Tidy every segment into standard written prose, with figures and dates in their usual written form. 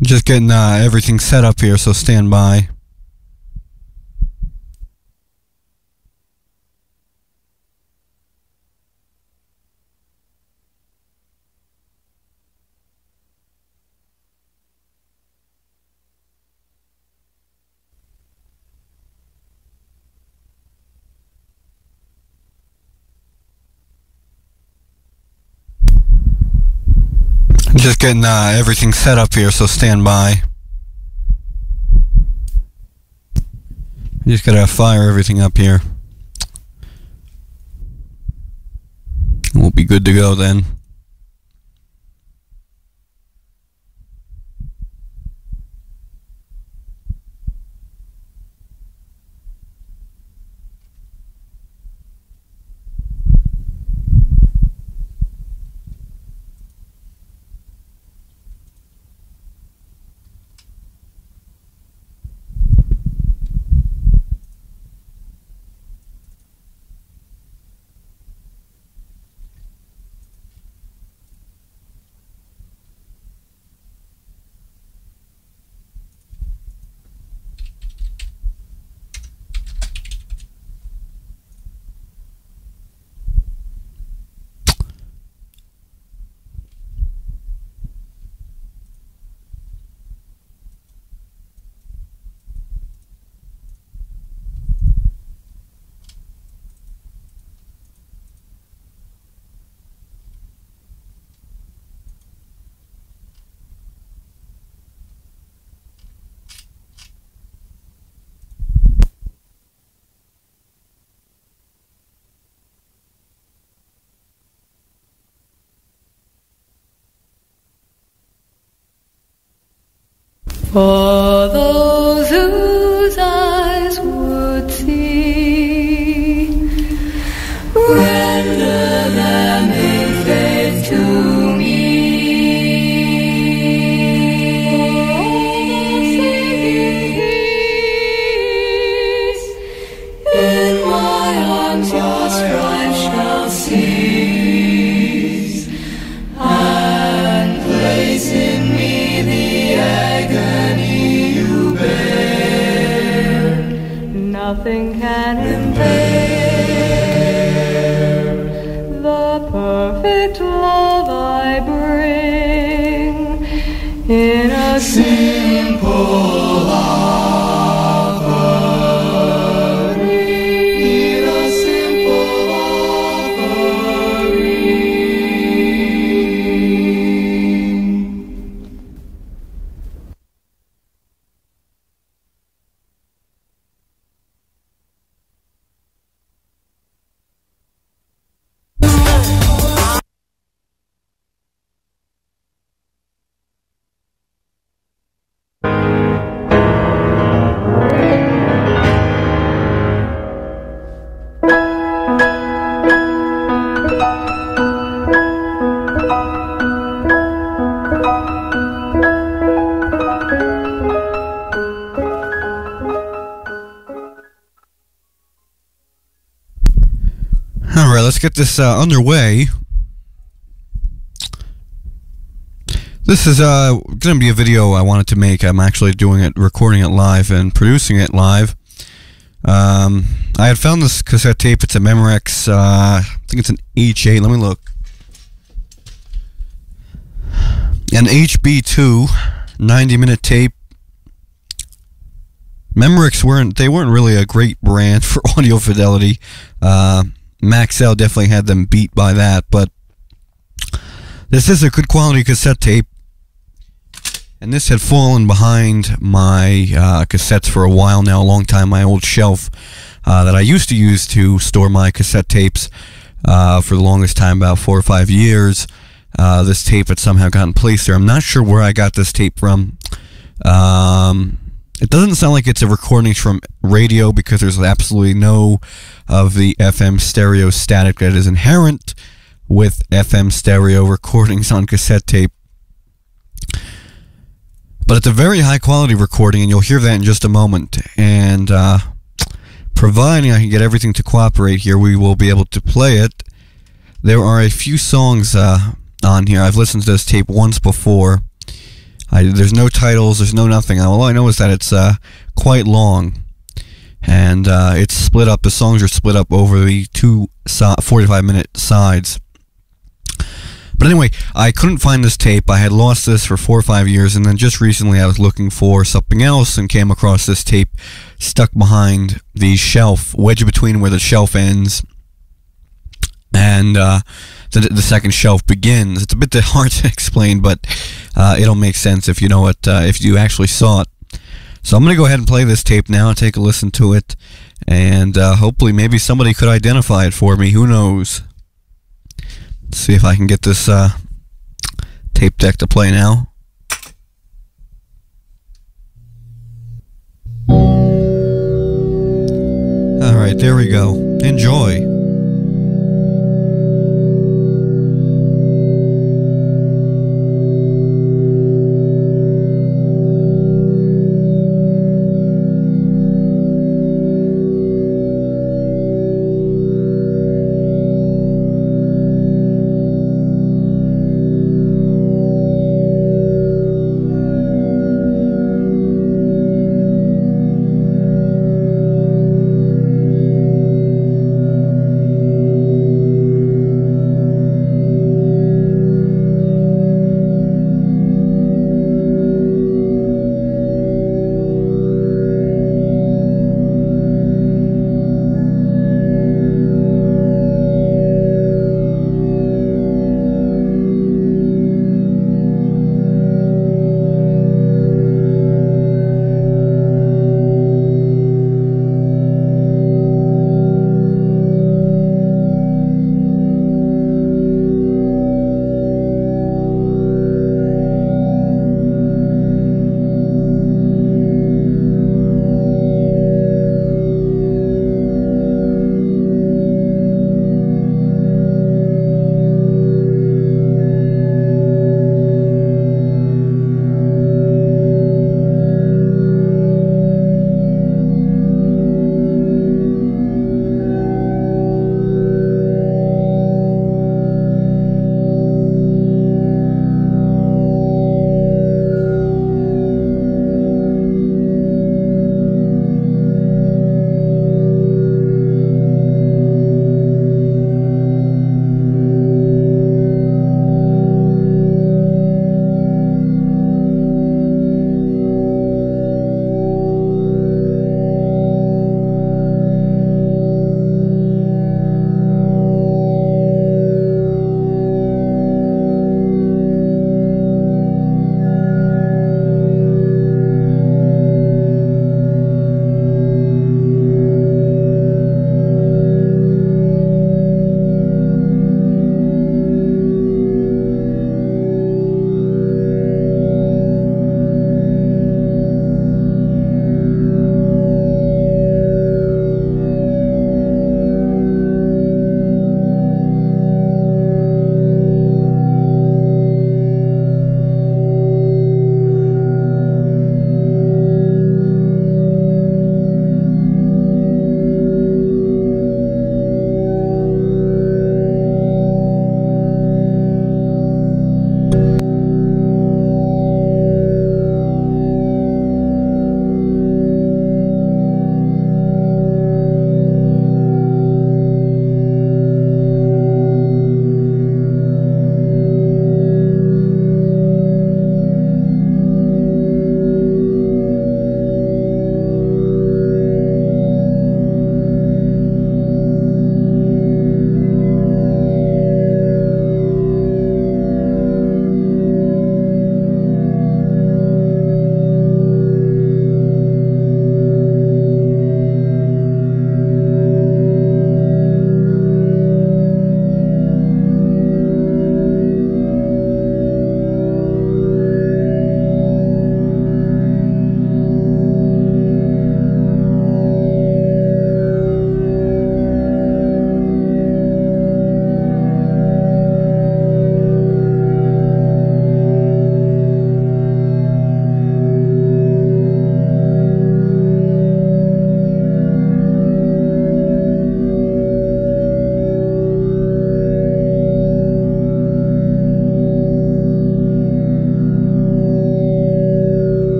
Just getting everything set up here, so stand by. Just getting everything set up here, so stand by. Just gotta fire everything up here. We'll be good to go then. For those whose eyes would see, render them in faith to me. In my arms your strife shall cease, and place in me the agony you bear. Nothing can impair the perfect love I bring in a simple offering. In a simple offering. Alright, let's get this underway. This is going to be a video I wanted to make. I'm actually doing it, recording it live and producing it live. I had found this cassette tape. It's a Memorex, I think it's an H8. Let me look. An HB2 90-minute tape. Memorex weren't really a great brand for audio fidelity. Maxell definitely had them beat by that, but this is a good quality cassette tape, and this had fallen behind my cassettes for a while now, a long time, my old shelf that I used to use to store my cassette tapes for the longest time, about 4 or 5 years. This tape had somehow gotten placed there. I'm not sure where I got this tape from. It doesn't sound like it's a recording from radio, because there's absolutely no of the FM stereo static that is inherent with FM stereo recordings on cassette tape. But it's a very high quality recording, and you'll hear that in just a moment. And providing I can get everything to cooperate here, we will be able to play it. There are a few songs on here. I've listened to this tape once before. There's no titles, there's no nothing. All I know is that it's quite long, and it's split up. The songs are split up over the two 45-minute sides. But anyway, I couldn't find this tape. I had lost this for 4 or 5 years, and then just recently I was looking for something else and came across this tape stuck behind the shelf, wedged between where the shelf ends and the second shelf begins. It's a bit hard to explain, but it'll make sense if you know it, if you actually saw it. So I'm going to go ahead and play this tape now and take a listen to it, and hopefully maybe somebody could identify it for me. Who knows? Let's see if I can get this tape deck to play now. Alright, there we go. Enjoy.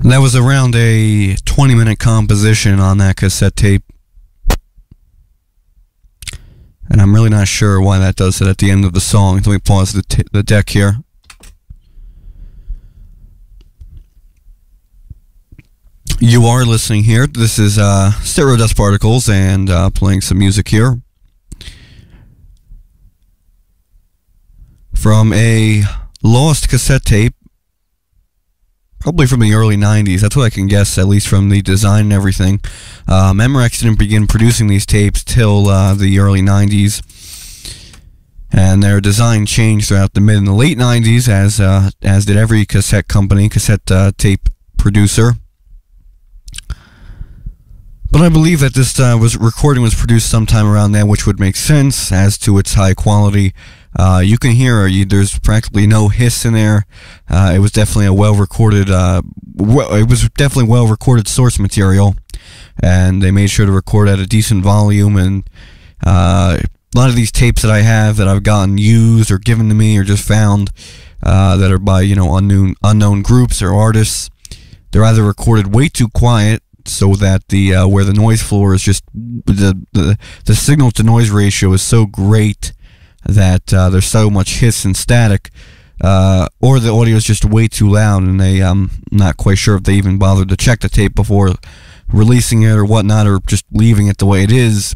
That was around a 20-minute composition on that cassette tape. And I'm really not sure why that does it at the end of the song. Let me pause the deck here. You are listening here. This is Stereo Dust Particles and playing some music here. From a lost cassette tape. Probably from the early 90s. That's what I can guess, at least from the design and everything. Memorex didn't begin producing these tapes till the early 90s. And their design changed throughout the mid and the late 90s, as did every cassette company, cassette tape producer. But I believe that this recording was produced sometime around then, which would make sense as to its high quality. You can hear there's practically no hiss in there. It was definitely a well-recorded. It was definitely well-recorded source material, and they made sure to record at a decent volume. And a lot of these tapes that I have that I've gotten used or given to me or just found that are by unknown groups or artists, they're either recorded way too quiet, so that the where the noise floor is just the signal to noise ratio is so great that there's so much hiss and static, or the audio is just way too loud, and I'm not quite sure if they even bothered to check the tape before releasing it or whatnot, or just leaving it the way it is.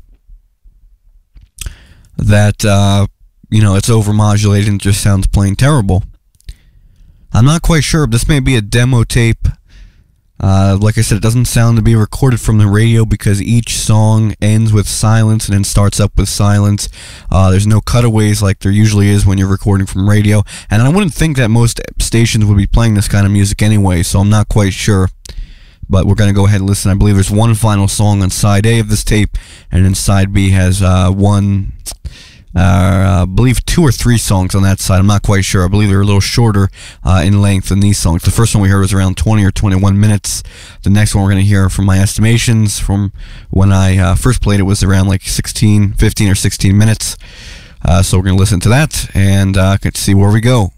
That it's overmodulated and just sounds plain terrible. I'm not quite sure if this may be a demo tape. Like I said, it doesn't sound to be recorded from the radio because each song ends with silence and then starts up with silence. There's no cutaways like there usually is when you're recording from radio. And I wouldn't think that most stations would be playing this kind of music anyway, so I'm not quite sure. But we're going to go ahead and listen. I believe there's one final song on side A of this tape, and then side B has I believe 2 or 3 songs on that side. I'm not quite sure. I believe they're a little shorter in length than these songs. The first one we heard was around 20 or 21 minutes. The next one we're going to hear, from my estimations from when I first played it, was around like 15 or 16 minutes. So we're going to listen to that and get to see where we go.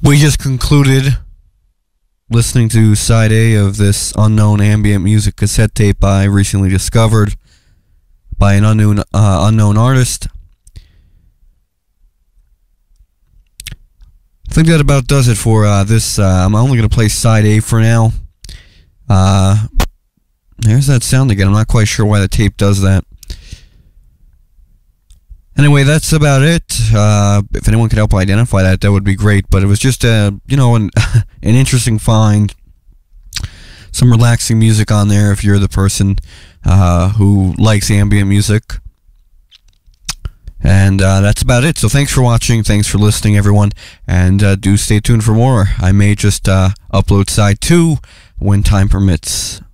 We just concluded listening to side A of this unknown ambient music cassette tape I recently discovered by an unknown artist. I think that about does it for this. I'm only going to play side A for now. There's that sound again. I'm not quite sure why the tape does that. Anyway, that's about it. If anyone could help identify that, that would be great. But it was just an interesting find. Some relaxing music on there if you're the person who likes ambient music. And that's about it. So thanks for watching. Thanks for listening, everyone. And do stay tuned for more. I may just upload side 2 when time permits.